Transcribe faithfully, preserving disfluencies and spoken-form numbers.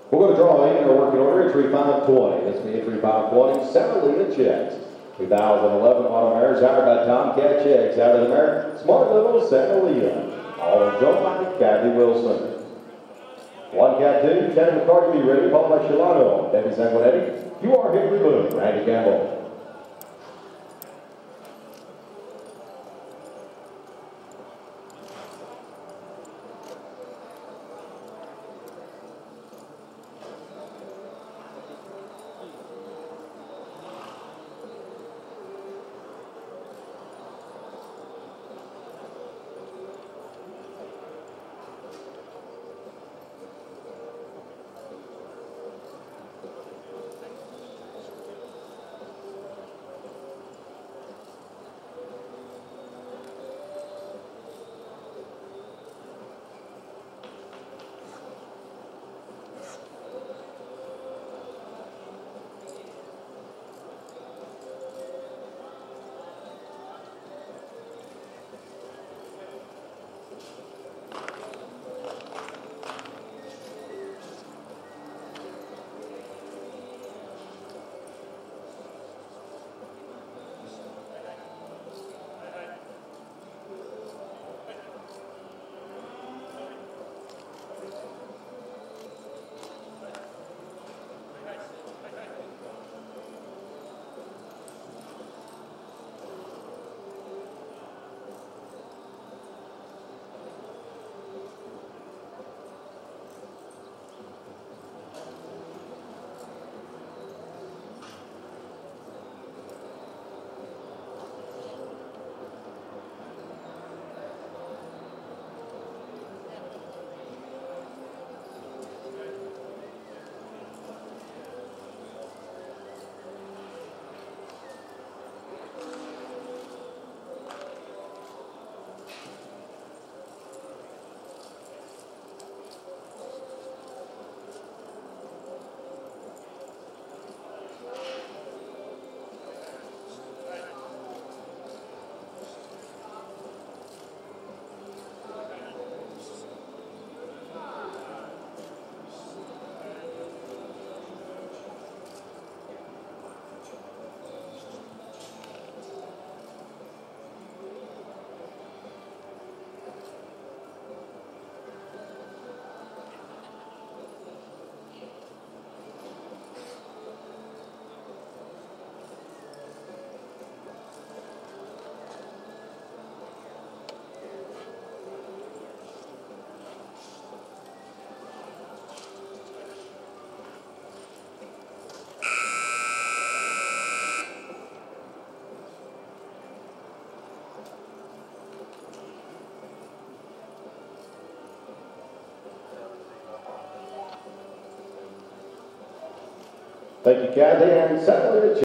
We're going to draw in our working order, entry five twenty. That's the entry five twenty, Sanalea Chex. two thousand eleven model mares hired by Tomcat Chex. Out of the mare, Smart Little Sanalea. All joined by Kathy Wilson. One cat two, Shannon McCarty, be ready, followed by Shalano. Debbie Sanguinetti, you are Hickory Boone, Randy Campbell. Thank you, Kathy, and Sanalea Chex.